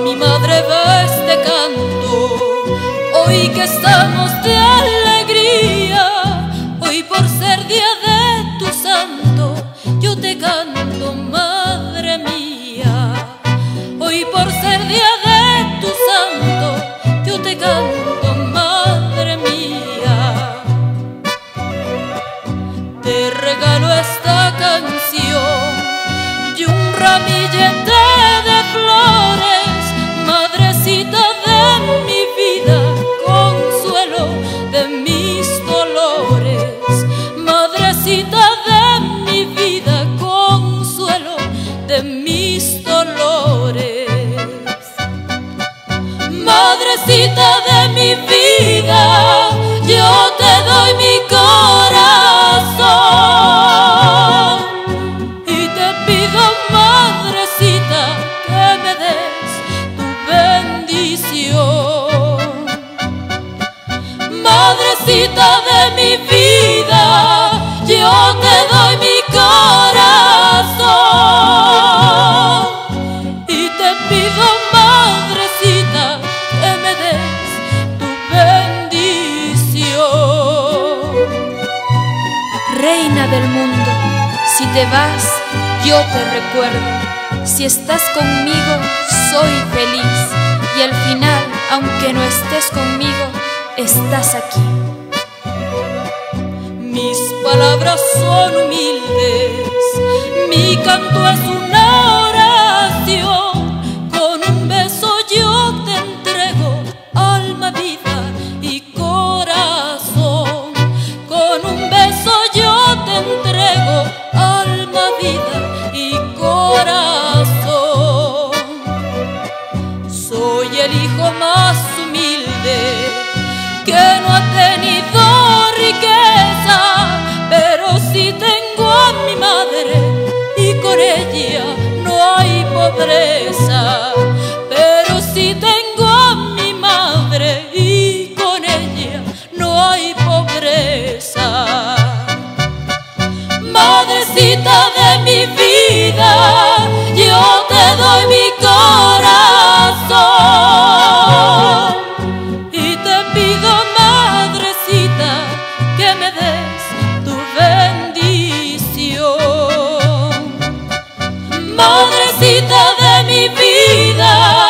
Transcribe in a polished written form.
mi madre va este canto, hoy que estamos de alegría, hoy por ser día de tu santo, yo te canto, madre mía. Hoy por ser día de tu santo, yo te canto, madre mía. Te regalo esta canción y un ramillete de flores, madrecita de mi vida, consuelo de mis dolores, madrecita de mi vida, consuelo de mis dolores. Madrecita de mi vida, yo te doy mi corazón y te pido, madrecita, que me des tu bendición. Madrecita de mi vida, yo te doy mi corazón y te pido, madrecita, que me des tu bendición. Reina del mundo, si te vas, yo te recuerdo. Si estás conmigo, soy feliz. Y al final, aunque no estés conmigo, estás aquí. Mis palabras son humildes, mi canto es una oración. Con un beso yo te entrego alma, vida y corazón. Con un beso yo te entrego alma, vida y corazón. Soy el hijo más humilde que no ha tenido riqueza, pero sí tengo a mi madre y con ella no hay pobreza. Pero sí tengo a mi madre y con ella no hay pobreza. Madrecita de mi vida, yo te doy mi corazón y te pido, madrecita, que me des tu bendición. Madrecita de mi vida,